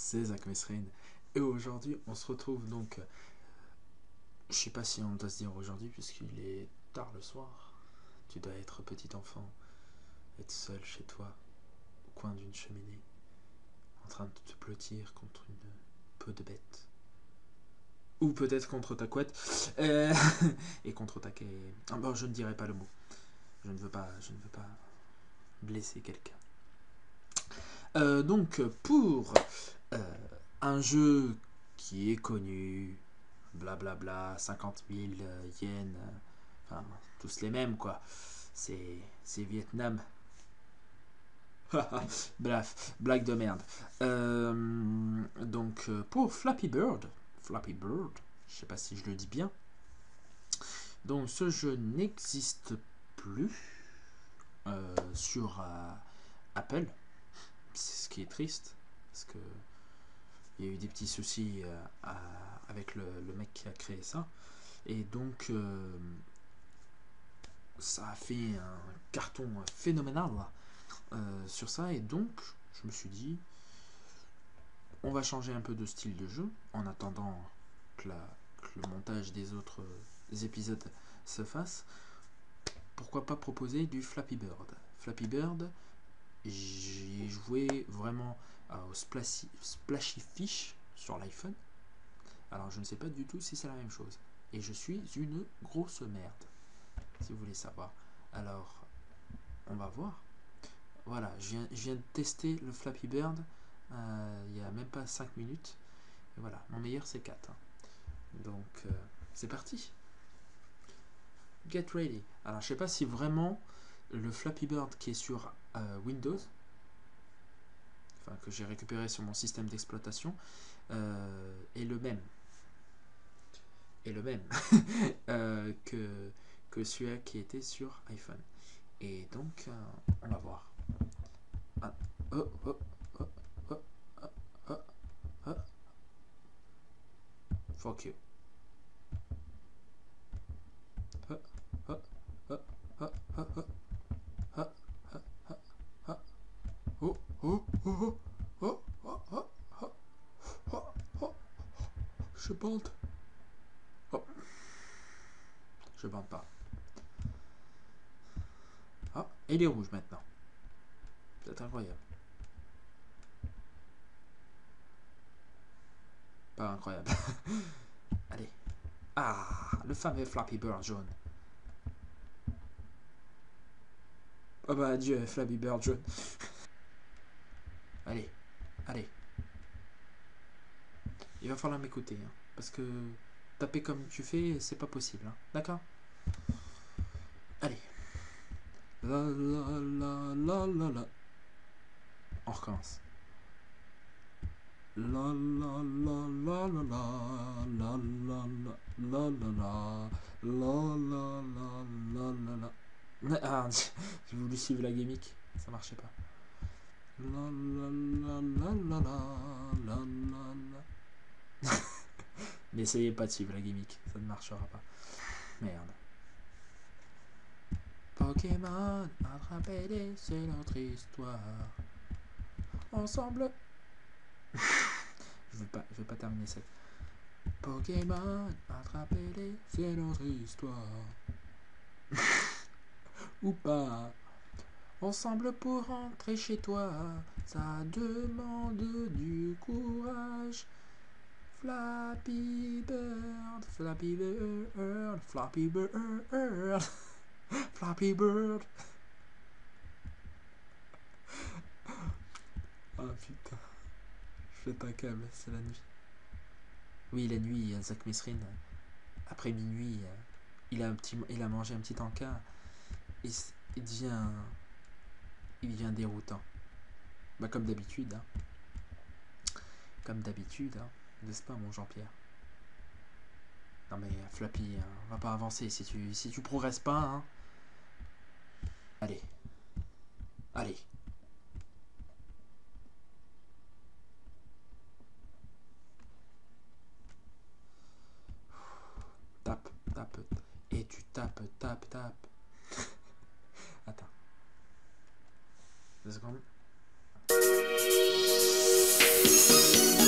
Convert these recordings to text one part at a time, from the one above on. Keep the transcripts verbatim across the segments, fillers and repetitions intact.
c'est Zach Mesrine. Et aujourd'hui, on se retrouve donc. Je sais pas si on doit se dire aujourd'hui, puisqu'il est tard le soir. Tu dois être petit enfant, être seul chez toi, au coin d'une cheminée, en train de te blottir contre une peau de bête. Ou peut-être contre ta couette. Euh, et contre ta quai. Ah bon, je ne dirai pas le mot. Je ne veux pas, je ne veux pas blesser quelqu'un. Euh, donc, pour euh, un jeu qui est connu, blablabla, cinquante mille euh, yens, euh, enfin, tous les mêmes, quoi. C'est, c'est Vietnam. Bref, blague de merde. Euh, donc, pour Flappy Bird, Flappy Bird, je sais pas si je le dis bien. Donc, ce jeu n'existe plus euh, sur euh, Apple. C'est ce qui est triste, parce que il y a eu des petits soucis euh, à, avec le, le mec qui a créé ça. Et donc, euh, ça a fait un carton phénoménal euh, sur ça. Et donc, je me suis dit, on va changer un peu de style de jeu en attendant que, la, que le montage des autres épisodes se fasse. Pourquoi pas proposer du Flappy Bird? Flappy Bird, j'ai joué vraiment au Splashy, Splashy Fish sur l'iPhone. Alors je ne sais pas du tout si c'est la même chose. Et je suis une grosse merde, si vous voulez savoir. Alors, on va voir. Voilà, je viens, je viens de tester le Flappy Bird euh, il n'y a même pas cinq minutes. Et voilà, mon meilleur c'est quatre. Hein. Donc, euh, c'est parti. Get ready. Alors, je sais pas si vraiment le Flappy Bird qui est sur euh, Windows, enfin que j'ai récupéré sur mon système d'exploitation, euh, est le même. Est le même euh, que, que celui-là qui était sur iPhone. Et donc, euh, on va voir. Ah, oh, oh, oh, oh, oh, oh, oh. Fuck you. Oh, oh, oh, oh, oh, oh. Ah, ah, ah, ah. Oh, oh, oh, oh, oh, oh, oh, oh, oh. Je bande. Oh. Je bande pas. Ah, et il est rouge maintenant. C'est incroyable. Pas incroyable. Allez. Ah, le fameux Flappy Bird jaune. Oh bah adieu, Flappy Bird jaune. Allez, allez. Il va falloir m'écouter, hein, parce que taper comme tu fais, c'est pas possible. Hein. D'accord? Allez. La la la la la la. On recommence. La la la la la la la la la la la la la la la la. Ah, j'ai voulu suivre la gimmick, ça marchait pas. La la la la la la la la. N'essayez pas de suivre la gimmick, ça ne marchera pas. Merde. Pokémon, attrapez-les, c'est notre histoire. Ensemble. Je vais pas, je vais pas terminer cette. Pokémon, attrapez-les, c'est notre histoire. Ou pas. Ensemble pour rentrer chez toi, ça demande du courage. Flappy Bird, Flappy Bird, Flappy Bird, Flappy Bird. Ah oh, putain, je fais un câble, c'est la nuit. Oui, la nuit, Zach Mesrine, après minuit, il a, un petit, il a mangé un petit encas. Il, il devient, il devient déroutant. Bah comme d'habitude, hein. Comme d'habitude, hein. N'est-ce pas, mon Jean-Pierre? Non mais Flappy, hein, on va pas avancer si tu, si tu progresses pas, hein. Allez, allez. Tape, tape, et tu tapes, tape, tape. Attends. Deux secondes.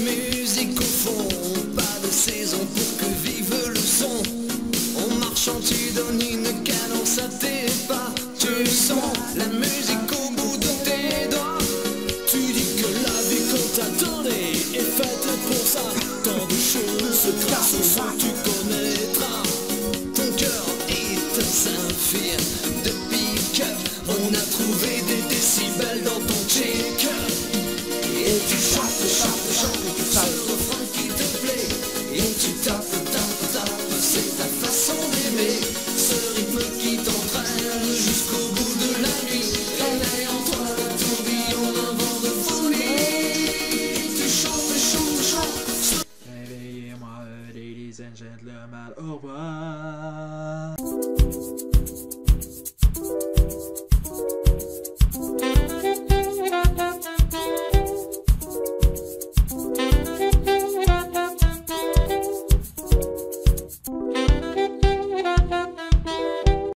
musique au fond, pas de saison pour que vive le son. En marchant tu donnes une cadence à tes pas. Tu sens la musique au bout de tes doigts. Tu dis que la vie qu'on t'a donnée est faite pour ça. Tant de choses grâce au son tu connaîtras. Ton cœur est un saphir de pick-up. On a trouvé des décibels dans ton check-up. Et tu chantes, chantes, chantes ce refrain qui te plaît. Et tu tapes, tapes, tapes, c'est ta façon d'aimer. Ce rythme qui t'entraîne jusqu'au bout de la nuit. Réveille en toi le tourbillon d'un vent de folie. Tu chantes, chantes, chantes. Réveillez-moi, ladies and gentlemen, au revoir.